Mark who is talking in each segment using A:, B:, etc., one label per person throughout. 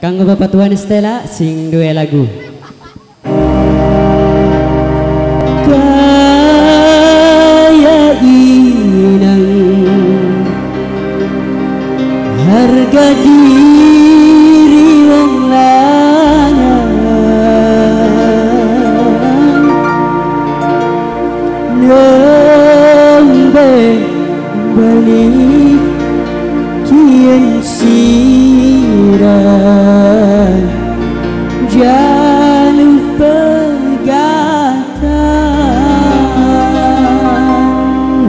A: Kanggo Bapak Tuan Stella sing dua lagu. Kaya inang harga diri wong lanang nembe balik kian siran jalur pegatan.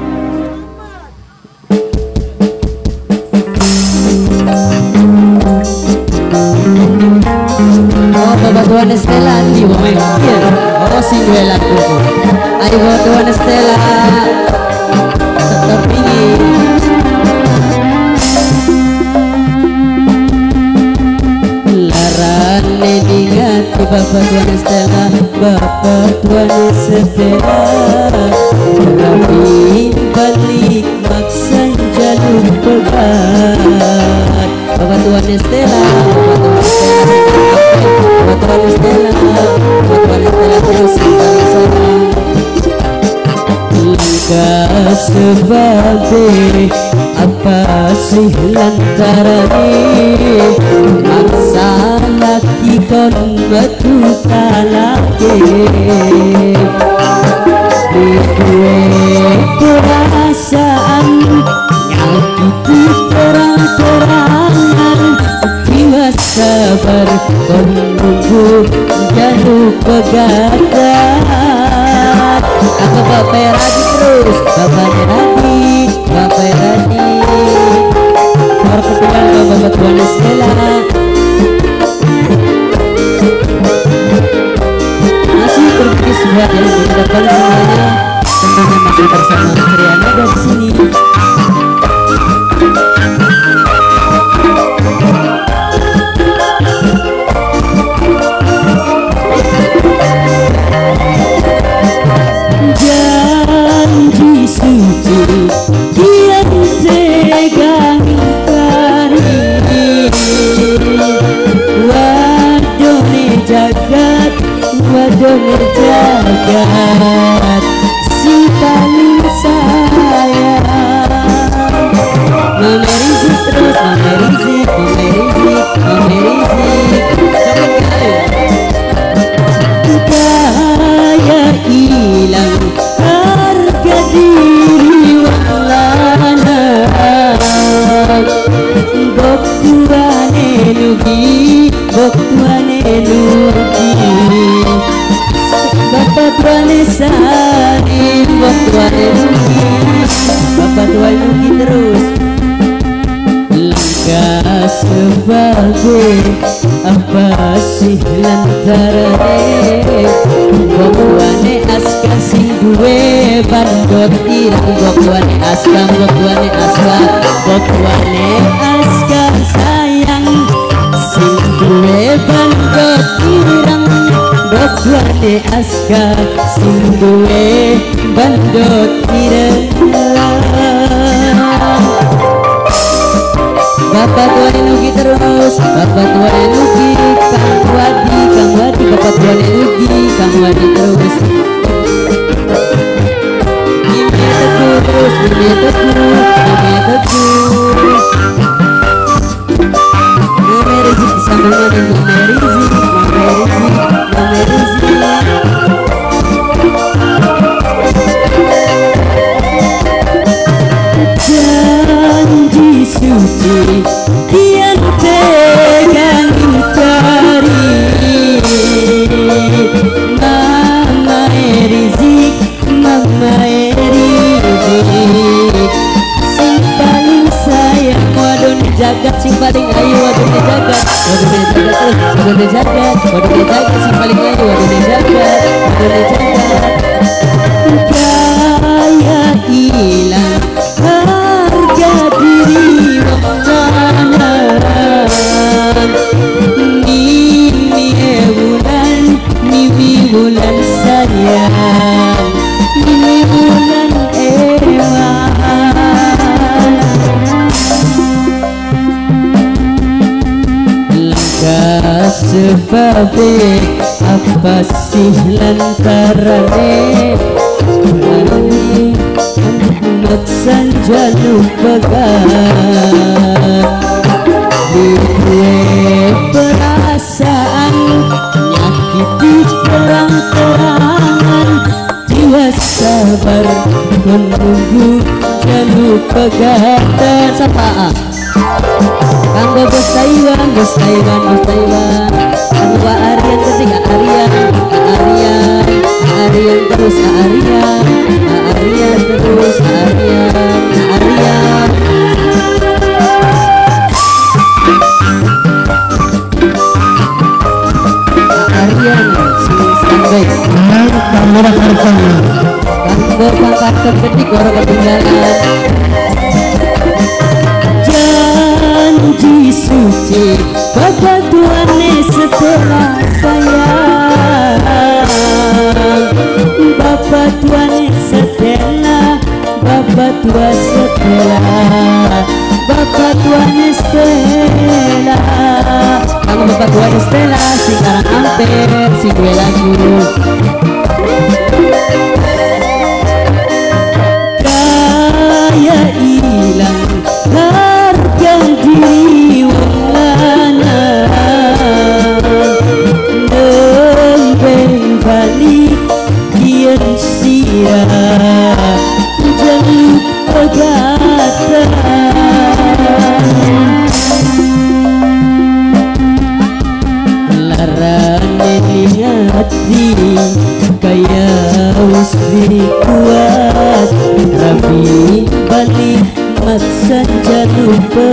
A: Oh Bapak Tuan Stella di bawah oh sing dua lagu. Ayo Bapak Tuan Stella sektor pinggir. Larane digati Bapak Tuan Stella, Bapak Tuan Stella, tapi balik maksa jalur pegat. Bapak Tuan Stella, Bapak Tuan Stella, Bapak Tuan Stella terus sekarang langkah sebagai apa sih lantarane maksa laki kon metu kalake di gue perasaan nyakiti terang-terangan jiwa sabar kon nunggu jalur pegatan. Apa Bapak Radi terus Bapak Radi para ketinggalan Bapak Tuan Stella masih terpilih buat yang mengucapkan semuanya tentunya masih bersama Triana dari sini. Janji suci kian tegang kari wadone jagat si paling sayang memerizik terus memerizik kaya hilang harga diri walana bok tuane nugi Bapak Tuan Sari bok tuane nugi Bapak Tuan nugi terus langkah sebagai apa sih lantarane Bokwane aska sing duwe bandot irang Bokwane aska sayang sing duwe bandot irang Bokwane aska sing duwe bandot irang. Bapak Tuan Nugi terus Bapak Tuan Nugi Kang Wadi Bapak Tuan Nugi Kang Wadi terus Gimana terus Memerizik sama memerizik janji suci kian tegang kari Mama Erizik sing paling sayang wadon jagat sing paling ayu wadon jagat sing paling ayu wadon jagat kaya hilang harga diri wong Mimi bulan sayang Mimi bulan ewan sebabnya apa sih lantarane Ani maksan janu pegang Gue perasaan nyakiti terang-terangan jiwa sabar menunggu janu pegang sapa Kanggo bos Taiwan, bos Taiwan, bos Taiwan. Kanggo Aryan ketiga Aryan, Aryan terus Aryan terus Aryan. Aryan, standby. Kamera karton. Kanggo pangkarton ketiga orang ketinggalan. Janji suci Bapak Tuane setelah sayang Bapak Tuane setelah Bapak tua setelah Bapak Tuane setelah Kamu Bapak Tuane setelah sekarang hampir si gue lagu Kaya hilang diri wulana Nembeng balik kian sirah jaluk pegatan Larane hati kaya usri kuat Rabi balik maksan janu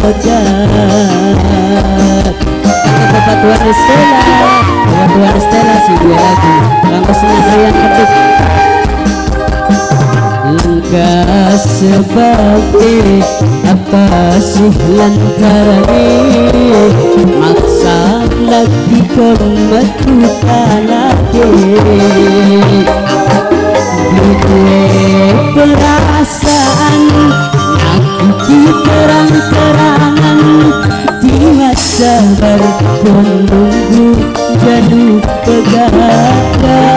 A: pegat Bapak Tuan Stella si gue lagi Kanggo senang keduk Enggak sebagai apa sih lantarane maksa lagi kemetu lagi gue perasaan di terang-terangan Tiwas sabar menunggu jadu pegangan